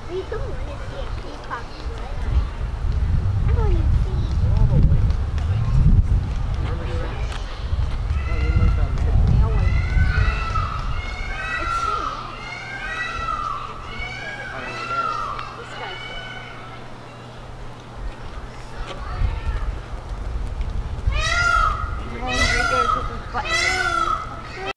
We don't want to see a peacock, right?